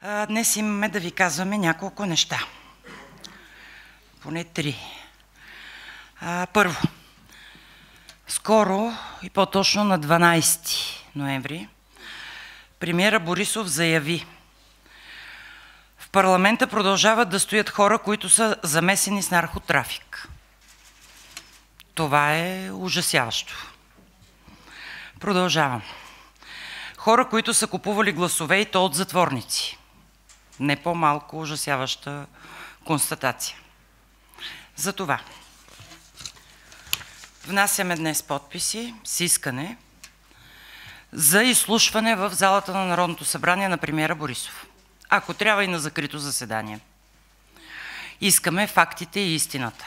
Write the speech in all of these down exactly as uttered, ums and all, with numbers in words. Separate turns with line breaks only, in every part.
Днес имаме да ви казваме няколко неща. Поне три. Първо, скоро и по-точно на дванадесети ноември премиера Борисов заяви: в парламента продължават да стоят хора, които са замесени с наркотрафик. Това е ужасяващо. Продължавам. Хора, които са купували гласове, и то от затворници. Не по-малко ужасяваща констатация. Затова внасяме днес подписи с искане за изслушване в залата на Народното събрание на премиера Борисов. Ако трябва и на закрито заседание. Искаме фактите и истината.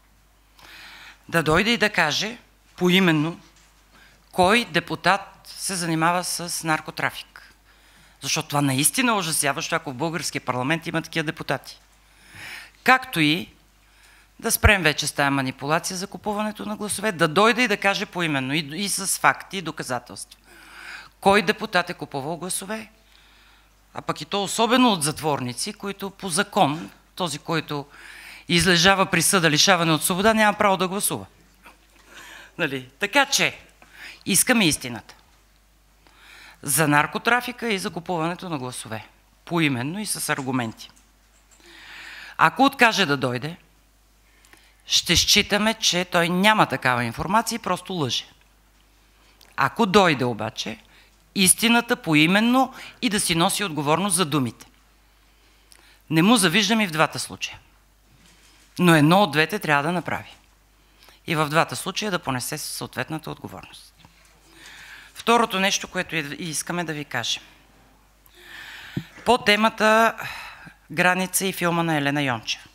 Да дойде и да каже поименно кой депутат се занимава с наркотрафик. Защото това наистина е ужасяващо, ако в българския парламент има такива депутати. Както и да спрем вече с тая манипулация за купуването на гласове, да дойде и да каже поименно и, и с факти и доказателства. Кой депутат е купувал гласове? А пък и то особено от затворници, които по закон, този, който излежава присъда лишаване от свобода, няма право да гласува. Нали? Така че искаме истината за наркотрафика и за купуването на гласове. Поименно и с аргументи. Ако откаже да дойде, ще считаме, че той няма такава информация и просто лъже. Ако дойде обаче, истината поименно и да си носи отговорност за думите. Не му завиждам и в двата случая. Но едно от двете трябва да направи. И в двата случая да понесе съответната отговорност. Второто нещо, което искаме да ви кажем. По темата граница и филма на Елена Йончева.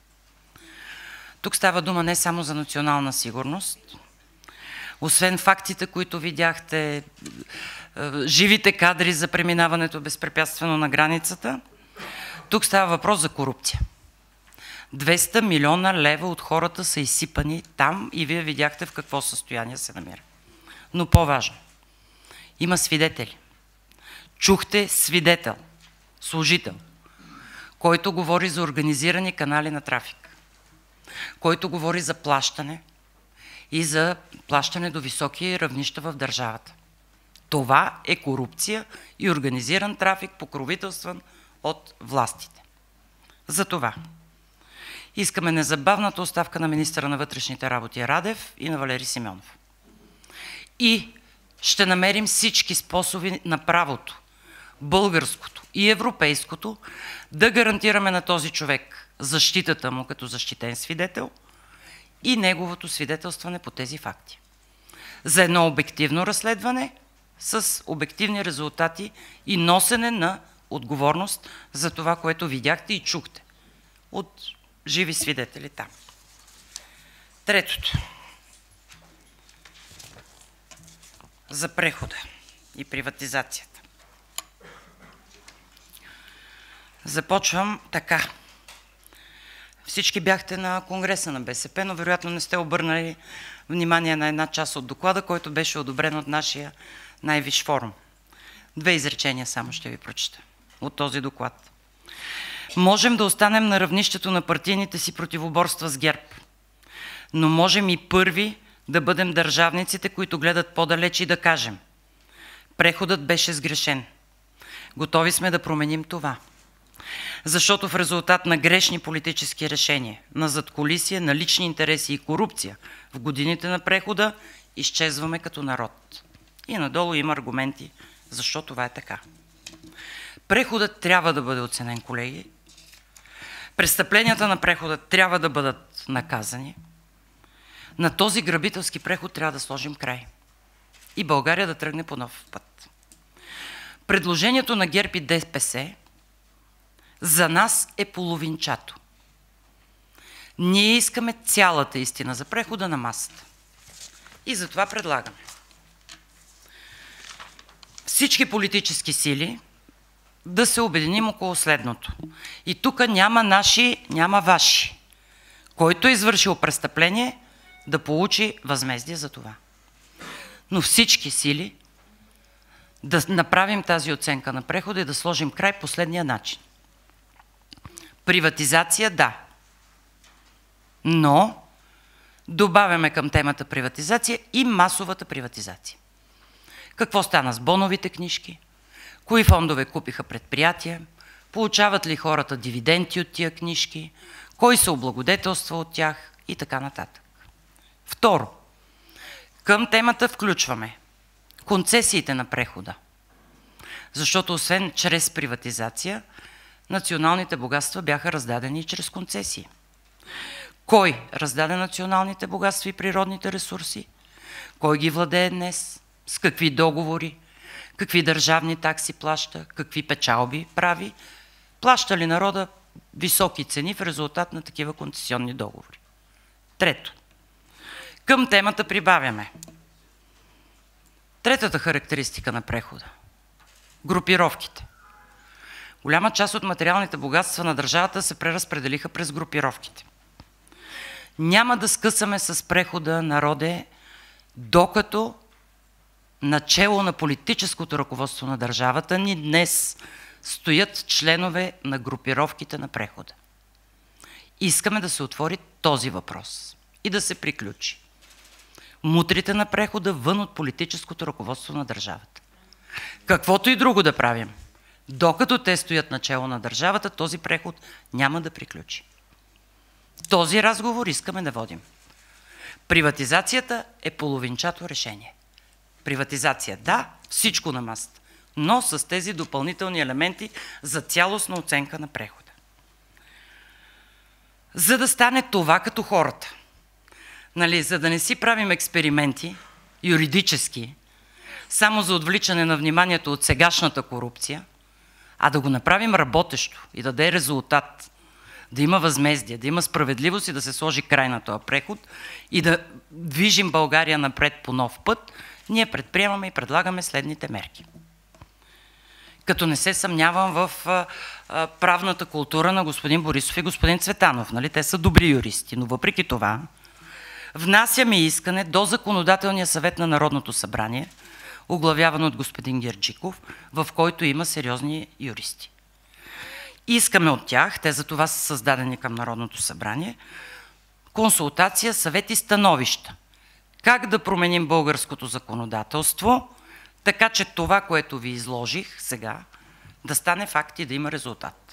Тук става дума не само за национална сигурност. Освен фактите, които видяхте, живите кадри за преминаването безпрепятствено на границата, тук става въпрос за корупция. двеста милиона лева от хората са изсипани там и вие видяхте в какво състояние се намира. Но по-важно, има свидетели. Чухте свидетел, служител, който говори за организирани канали на трафик, който говори за плащане и за плащане до високи равнища в държавата. Това е корупция и организиран трафик, покровителстван от властите. Затова искаме незабавната оставка на министъра на вътрешните работи Радев и на Валери Симеонов. И ще намерим всички способи на правото, българското и европейското, да гарантираме на този човек защитата му като защитен свидетел и неговото свидетелстване по тези факти. За едно обективно разследване с обективни резултати и носене на отговорност за това, което видяхте и чухте от живи свидетели там. Третото. За прехода и приватизацията. Започвам така. Всички бяхте на Конгреса на БСП, но вероятно не сте обърнали внимание на една част от доклада, който беше одобрен от нашия най-висш форум. Две изречения само ще ви прочета от този доклад. Можем да останем на равнището на партийните си противоборства с ГЕРБ, но можем и първи да бъдем държавниците, които гледат по-далеч и да кажем: преходът беше сгрешен. Готови сме да променим това. Защото в резултат на грешни политически решения, на задкулисие, на лични интереси и корупция в годините на прехода изчезваме като народ. И надолу има аргументи защо това е така. Преходът трябва да бъде оценен, колеги. Престъпленията на прехода трябва да бъдат наказани. На този грабителски преход трябва да сложим край. И България да тръгне по нов път. Предложението на ГЕРБ и ДПС за нас е половинчато. Ние искаме цялата истина за прехода на масата. И затова предлагаме всички политически сили да се обединим около следното. И тук няма наши, няма ваши. Който е извършил престъпление, да получи възмездие за това. Но всички сили да направим тази оценка на прехода и да сложим край последния начин. Приватизация – да. Но добавяме към темата приватизация и масовата приватизация. Какво стана с боновите книжки? Кои фондове купиха предприятия? Получават ли хората дивиденти от тия книжки? Кой се облагодетелства от тях? И така нататък. Второ, към темата включваме концесиите на прехода. Защото освен чрез приватизация, националните богатства бяха раздадени и чрез концесии. Кой раздаде националните богатства и природните ресурси? Кой ги владее днес? С какви договори? Какви държавни такси плаща? Какви печалби прави? Плаща ли народа високи цени в резултат на такива концесионни договори? Трето. Към темата прибавяме третата характеристика на прехода – групировките. Голяма част от материалните богатства на държавата се преразпределиха през групировките. Няма да скъсаме с прехода, народе, докато начело на политическото ръководство на държавата ни днес стоят членове на групировките на прехода. Искаме да се отвори този въпрос и да се приключи. Мутрите на прехода вън от политическото ръководство на държавата. Каквото и друго да правим, докато те стоят начело на държавата, този преход няма да приключи. Този разговор искаме да водим. Приватизацията е половинчато решение. Приватизация – да, всичко на масата, но с тези допълнителни елементи за цялостна оценка на прехода. За да стане това като хората, нали, за да не си правим експерименти юридически, само за отвличане на вниманието от сегашната корупция, а да го направим работещо и да даде резултат, да има възмездие, да има справедливост и да се сложи край на този преход и да движим България напред по нов път, ние предприемаме и предлагаме следните мерки. Като не се съмнявам в а, а, правната култура на господин Борисов и господин Цветанов, нали? Те са добри юристи, но въпреки това внасяме искане до Законодателния съвет на Народното събрание, оглавяван от господин Герджиков, в който има сериозни юристи. Искаме от тях, те за това са създадени към Народното събрание, консултация, съвет и становища. Как да променим българското законодателство, така че това, което ви изложих сега, да стане факт и да има резултат.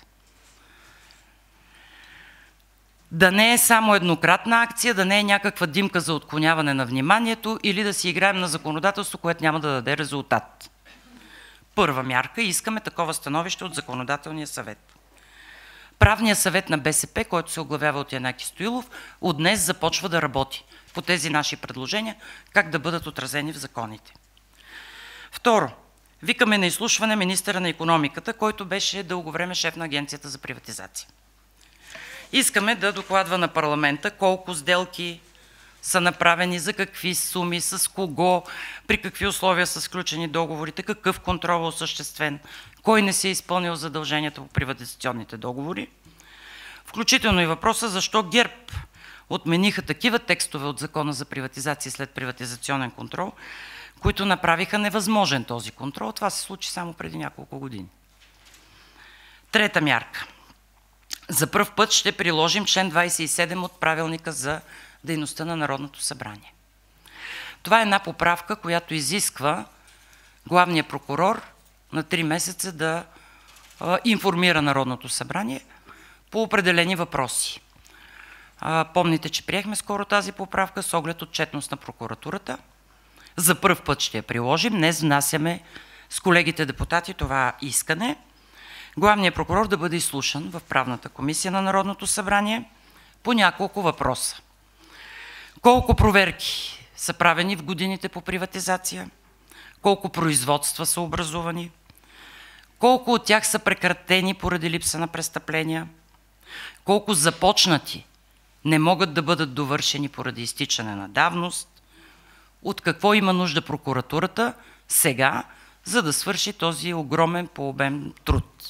Да не е само еднократна акция, да не е някаква димка за отклоняване на вниманието или да си играем на законодателство, което няма да даде резултат. Първа мярка, искаме такова становище от Законодателния съвет. Правният съвет на БСП, който се оглавява от Янаки Стоилов, от днес започва да работи по тези наши предложения, как да бъдат отразени в законите. Второ, викаме на изслушване министъра на икономиката, който беше дълго време шеф на Агенцията за приватизация. Искаме да докладва на парламента колко сделки са направени, за какви суми, с кого, при какви условия са сключени договорите, какъв контрол е осъществен, кой не се е изпълнил задълженията по приватизационните договори. Включително и въпроса защо ГЕРБ отмениха такива текстове от Закона за приватизация след приватизационен контрол, които направиха невъзможен този контрол. Това се случи само преди няколко години. Трета мярка. За пръв път ще приложим член двадесет и седем от Правилника за дейността на Народното събрание. Това е една поправка, която изисква главният прокурор на три месеца да а, информира Народното събрание по определени въпроси. А, помните, че приехме скоро тази поправка с оглед отчетност на прокуратурата. За пръв път ще я приложим. Днес внасяме с колегите депутати това искане. Главният прокурор да бъде изслушан в Правната комисия на Народното събрание по няколко въпроса. Колко проверки са правени в годините по приватизация? Колко производства са образувани? Колко от тях са прекратени поради липса на престъпления? Колко започнати не могат да бъдат довършени поради изтичане на давност? От какво има нужда прокуратурата сега, за да свърши този огромен по обем труд?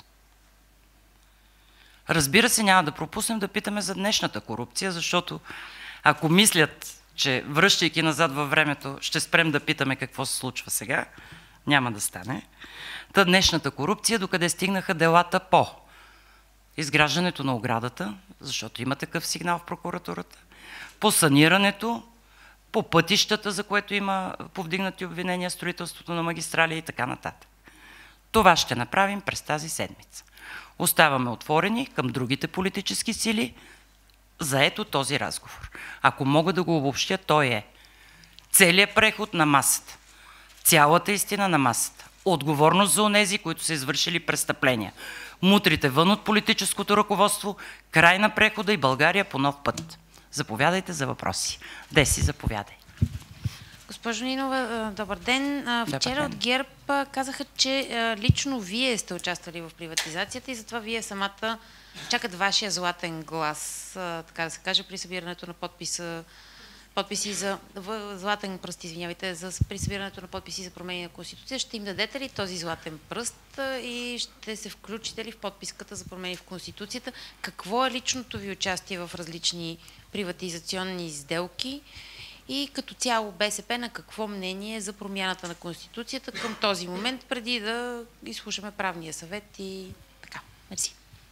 Разбира се, няма да пропуснем да питаме за днешната корупция, защото ако мислят, че връщайки назад във времето, ще спрем да питаме какво се случва сега, Няма да стане. Та днешната корупция, докъде стигнаха делата по изграждането на оградата, защото има такъв сигнал в прокуратурата, по санирането, по пътищата, за което има повдигнати обвинения, строителството на магистрали и така нататък. Това ще направим през тази седмица. Оставаме отворени към другите политически сили за ето този разговор. Ако мога да го обобщя, той е целият преход на масата, цялата истина на масата, отговорност за онези, които са извършили престъпления, мутрите вън от политическото ръководство, край на прехода и България по нов път. Заповядайте за въпроси. Деси, заповядай.
Госпожо Нинова, добър ден. Вчера
добър ден.
от ГЕРБ казаха, че лично вие сте участвали в приватизацията и затова вие самата чакат вашия златен глас, така да се каже, при събирането на подписа, подписи за златен пръст, извинявайте, за при събирането на подписи за промени на Конституция. Ще им дадете ли този златен пръст и ще се включите ли в подписката за промени в Конституцията? Какво е личното ви участие в различни приватизационни сделки? И като цяло БСП на какво мнение за промяната на Конституцията към този момент, преди да изслушаме правния съвет и така. Мерси.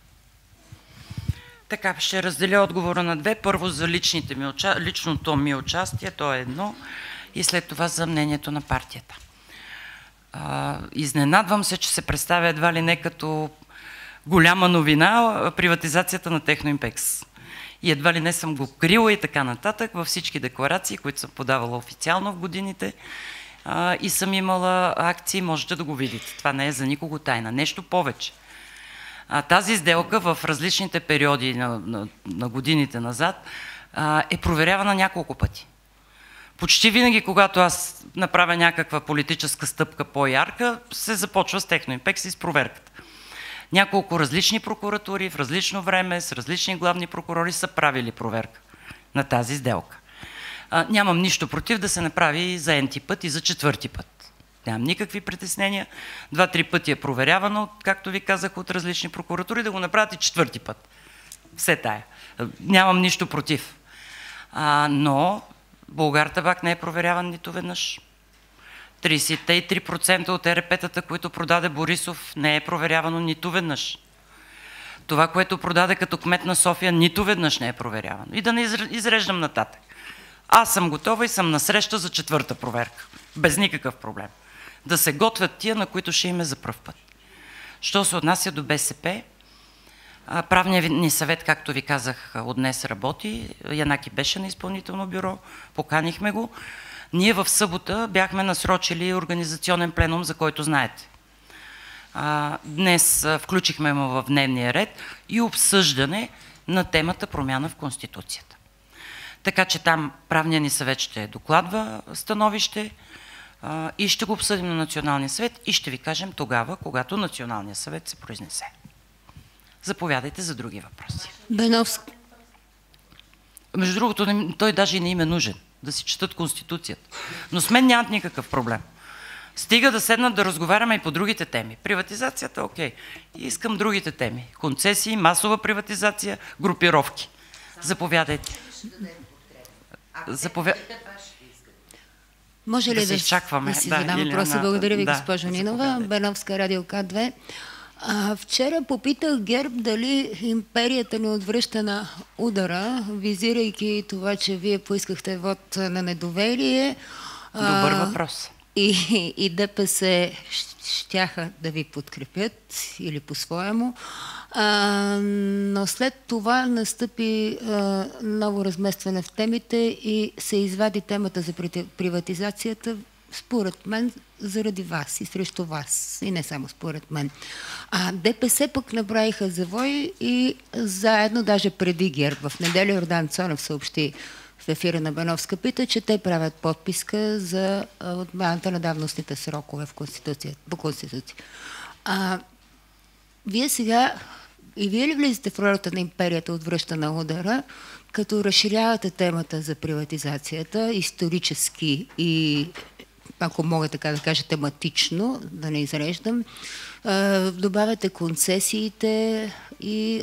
Така, ще разделя отговора на две. Първо за личните ми, личното ми участие, то е едно, и след това за мнението на партията. А, изненадвам се, че се представя едва ли не като голяма новина приватизацията на Техноимпекс. И едва ли не съм го крила и така нататък във всички декларации, които съм подавала официално в годините а, и съм имала акции, можете да го видите. Това не е за никого тайна. Нещо повече. А, тази сделка в различните периоди на, на, на годините назад а, е проверявана няколко пъти. Почти винаги, когато аз направя някаква политическа стъпка по-ярка, се започва с Техноимпекс и с проверката. Няколко различни прокуратури в различно време с различни главни прокурори са правили проверка на тази сделка. А, нямам нищо против да се направи за енти път и за четвърти път. Нямам никакви притеснения. Два-три пъти е проверявано, както ви казах, от различни прокуратури, да го направят и четвърти път. Все тая. Нямам нищо против. А, но Булгартабак не е проверяван нито веднъж. тридесет и три процента от Е Р П-тата, които продаде Борисов, не е проверявано нито веднъж. Това, което продаде като кмет на София, нито веднъж не е проверявано. И да не изреждам нататък. Аз съм готова и съм насреща за четвърта проверка. Без никакъв проблем. Да се готвят тия, на които ще им е за пръв път. Що се отнася до БСП, правният ни съвет, както ви казах, от днес работи. Янаки беше на изпълнително бюро, поканихме го. Ние в събота бяхме насрочили организационен пленум, за който знаете. Днес включихме му в дневния ред и обсъждане на темата промяна в Конституцията. Така че там правният ни съвет ще докладва становище и ще го обсъдим на Националния съвет и ще ви кажем тогава, когато Националния съвет се произнесе. Заповядайте за други въпроси.
Беновски.
Между другото, той даже и не им е нужен да си четат Конституцията. Но с мен нямат никакъв проблем. Стига да седнат да разговаряме и по другите теми. Приватизацията, окей. И искам другите теми. Концесии, масова приватизация, групировки. Заповядайте. Заповядайте.
Може ли
да,
да,
да, изчакваме?
да си
да,
задам въпроса? Благодаря ви,
да,
госпожо Нинова. Беновска, Радио К две. А, вчера попитах ГЕРБ дали империята ни отвръща на удара, визирайки това, че вие поискахте вод на недоверие.
Добър въпрос.
И, и ДПС щяха да ви подкрепят или по-своему. Но след това настъпи а, ново разместване в темите и се извади темата за приватизацията, според мен, заради вас и срещу вас. И не само според мен. А ДПС пък направиха завой и заедно, даже преди ГЕРБ, в неделя Йордан Цонев съобщи в ефира на Беновска пита, че те правят подписка за отмяната на давностните срокове в Конституцията, по Конституция. А, вие сега и вие ли влизате в ролята на империята отвръща на удара, като разширявате темата за приватизацията исторически и, ако мога така да кажа, тематично, да не изреждам, добавяте концесиите и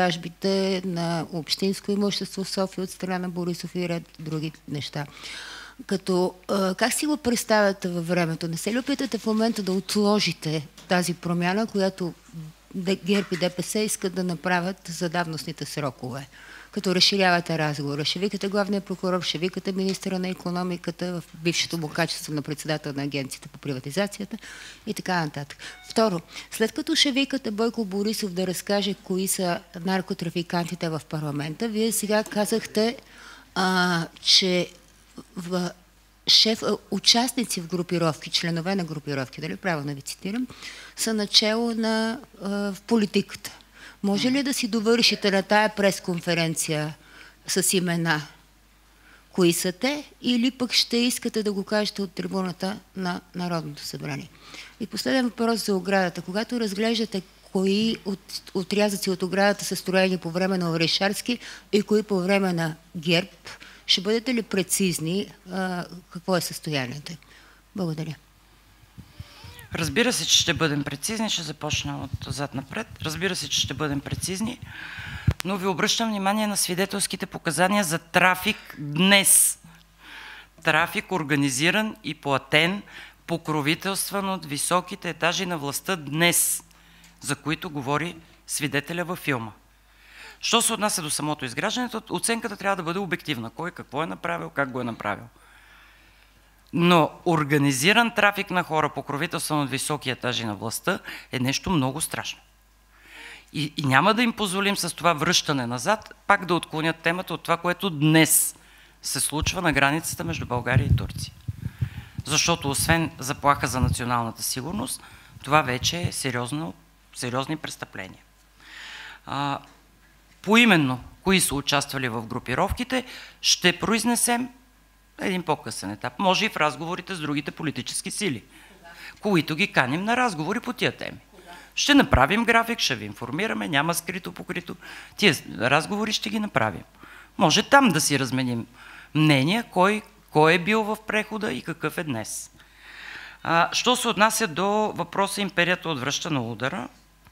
продажбите на общинско имущество в София от страна на Борисов и ред други неща. Като, а, как си го представяте във времето? Не се ли опитате в момента да отложите тази промяна, която ГЕРБ и ДПС искат да направят за давностните срокове? Като разширявате разговора, ще викате главния прокурор, ще викате министъра на икономиката в бившето му качество на председател на агенцията по приватизацията и така нататък. Второ, след като ще викате Бойко Борисов да разкаже кои са наркотрафикантите в парламента, вие сега казахте, а, че в шеф, участници в групировки, членове на групировки, дали правилно ви цитирам, са начало на, а, в политиката. Може ли да си довършите на тая пресконференция с имена кои са те, или пък ще искате да го кажете от трибуната на Народното събрание? И последен въпрос за оградата. Когато разглеждате кои от, отрязъци от оградата са строени по време на Орешарски и кои по време на ГЕРБ, ще бъдете ли прецизни а, какво е състоянието? Благодаря.
Разбира се, че ще бъдем прецизни, ще започна от зад напред. Разбира се, че ще бъдем прецизни, но ви обръщам внимание на свидетелските показания за трафик днес. Трафик организиран и платен, покровителстван от високите етажи на властта днес, за които говори свидетеля във филма. Що се отнася до самото изграждане, оценката трябва да бъде обективна. Кой какво е направил, как го е направил. Но организиран трафик на хора, покровителстван от високи етажи на властта, е нещо много страшно. И, и няма да им позволим с това връщане назад, пак да отклонят темата от това, което днес се случва на границата между България и Турция. Защото освен заплаха за националната сигурност, това вече е сериозно, сериозни престъпления. А, поименно, кои са участвали в групировките, ще произнесем един по-късен етап. Може и в разговорите с другите политически сили, които ги каним на разговори по тия теми. Ще направим график, ще ви информираме, няма скрито покрито. Тия разговори ще ги направим. Може там да си разменим мнения, кой, кой е бил в прехода и какъв е днес. А, що се отнася до въпроса империята отвръща на удара,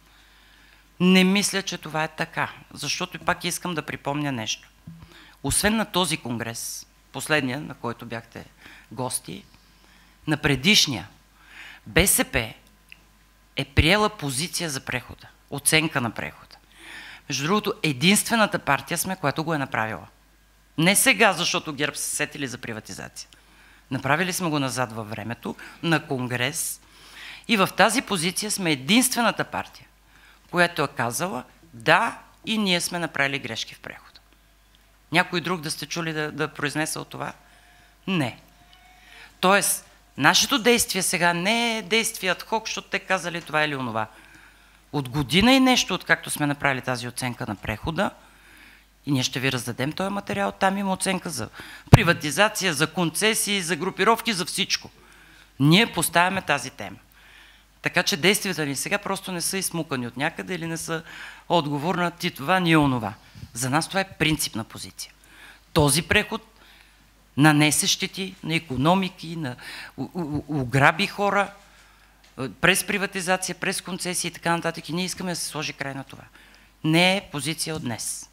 не мисля, че това е така, защото и пак искам да припомня нещо. Освен на този конгрес, последния, на който бяхте гости, на предишния, БСП е приела позиция за прехода, оценка на прехода. Между другото, единствената партия сме, която го е направила. Не сега, защото ГЕРБ се сетили за приватизация. Направили сме го назад във времето, на конгрес, и в тази позиция сме единствената партия, която е казала, да, и ние сме направили грешки в прехода. Някой друг да сте чули да, да произнесе от това? Не. Тоест, нашето действие сега не е действие адхок, защото те казали това или онова. От година и нещо, откакто сме направили тази оценка на прехода, и ние ще ви раздадем този материал, там има оценка за приватизация, за концесии, за групировки, за всичко. Ние поставяме тази тема. Така че действията ни сега просто не са изсмукани от някъде или не са отговор на ти това, ни онова. За нас това е принципна позиция. Този преход нанесе щети на икономики, на ограби хора, през приватизация, през концесии и така нататък. И ние искаме да се сложи край на това. Не е позиция от днес.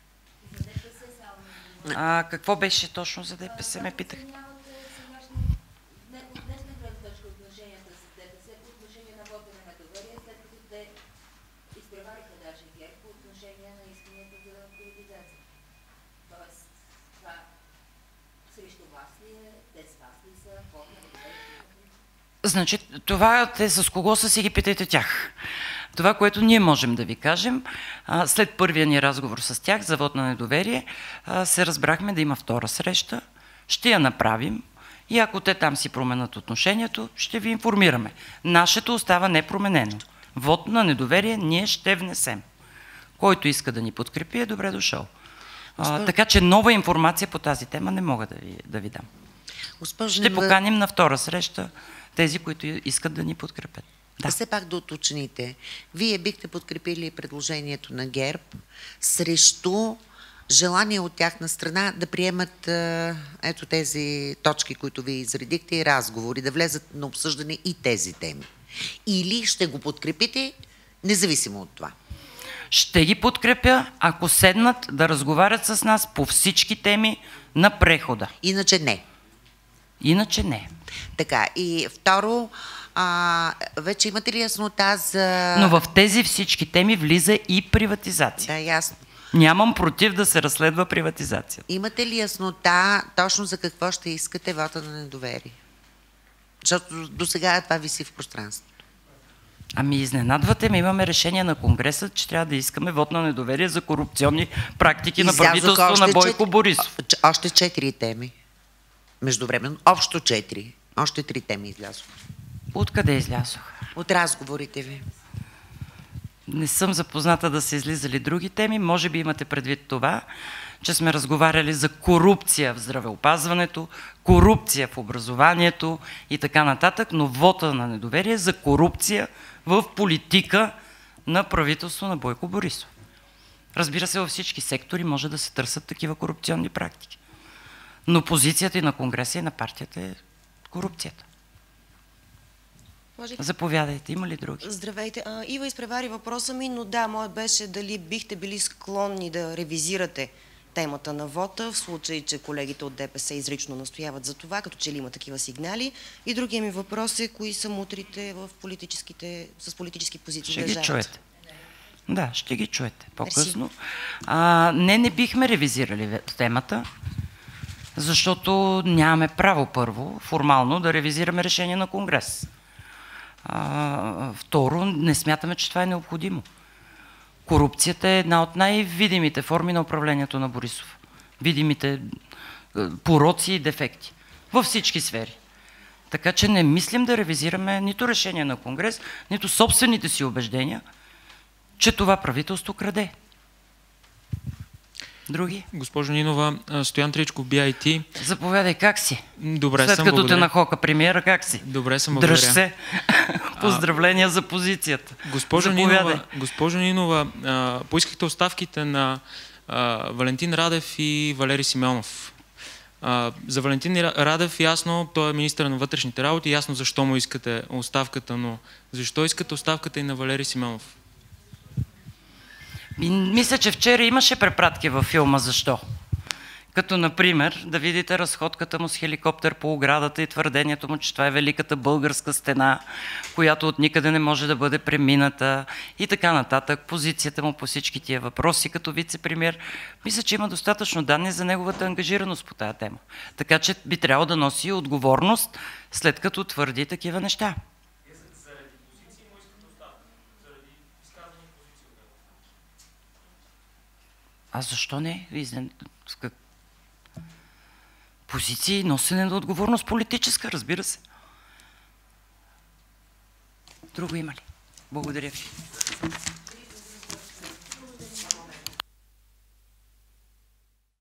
А, какво беше точно за ДПС, ме питах? Значи, това те с кого са си ги питайте тях. Това, което ние можем да ви кажем, след първия ни разговор с тях за вот на недоверие, се разбрахме да има втора среща, ще я направим и ако те там си променят отношението, ще ви информираме. Нашето остава непроменено. Вот на недоверие ние ще внесем. Който иска да ни подкрепи, е добре дошъл. А, така че нова информация по тази тема не мога да ви, да ви дам. Госпожа ще Ненова... поканим на втора среща тези, които искат да ни подкрепят. Да.
Все пак да уточните. Вие бихте подкрепили предложението на ГЕРБ срещу желание от тяхна страна да приемат ето тези точки, които вие изредихте, и разговори, да влезат на обсъждане и тези теми. Или ще го подкрепите, независимо от това?
Ще ги подкрепя, ако седнат да разговарят с нас по всички теми на прехода.
Иначе не.
Иначе не.
Така, и второ, а, вече имате ли яснота за...
Но в тези всички теми влиза и приватизация.
Да, ясно.
Нямам против да се разследва приватизация.
Имате ли яснота точно за какво ще искате вота на недоверие? Защото до сега това виси в пространството.
Ами изненадвате ме, имаме решение на Конгреса, че трябва да искаме вод на недоверие за корупционни практики на правителството на Бойко
четири...
Борисов.
Още четири теми. Междувременно, общо четири. Още три теми излязоха.
Откъде излязоха?
От разговорите ви.
Не съм запозната да са излизали други теми. Може би имате предвид това, че сме разговаряли за корупция в здравеопазването, корупция в образованието и така нататък, но вота на недоверие е за корупция в политика на правителство на Бойко Борисов. Разбира се, във всички сектори може да се търсят такива корупционни практики. Но позицията и на Конгреса и на партията е корупцията.
Може...
Заповядайте, има ли други?
Здравейте. А, Ива изпревари въпроса ми, но да, моят беше дали бихте били склонни да ревизирате темата на вота, в случай, че колегите от ДПС изрично настояват за това, като че ли има такива сигнали. И другия ми въпрос е, кои са мутрите в политическите, с политически позиции
ще
в държавата.
Ще ги чуете. Да, ще ги чуете по-късно. А, не, не бихме ревизирали темата, защото нямаме право първо, формално, да ревизираме решение на Конгрес. А, второ, не смятаме, че това е необходимо. Корупцията е една от най-видимите форми на управлението на Борисов. Видимите пороци и дефекти във всички сфери. Така че не мислим да ревизираме нито решение на Конгрес, нито собствените си убеждения, че това правителство краде. Други?
Госпожо Нинова, Стоян Тричков, Би Ай Ти.
Заповядай, как си?
Добре
След
съм,
като
благодаря.
те нахока премиера, как си?
Добре съм, благодаря.
Дръж се. Поздравления а, за позицията.
Госпожо Нинова, госпожо Нинова, а, поискахте оставките на а, Валентин Радев и Валери Симеонов. А, за Валентин Радев ясно, той е министър на вътрешните работи, ясно защо му искате оставката, но защо искате оставката и на Валери Симеонов?
Мисля, че вчера имаше препратки във филма «Защо?». Като, например, да видите разходката му с хеликоптер по оградата и твърдението му, че това е великата българска стена, която от никъде не може да бъде премината и така нататък. Позицията му по всички тия въпроси като вице-премиер. Мисля, че има достатъчно данни за неговата ангажираност по тая тема. Така че би трябвало да носи отговорност, след като твърди такива неща. А защо не? Позиции, носене на отговорност политическа, разбира се. Друго има ли? Благодаря ви.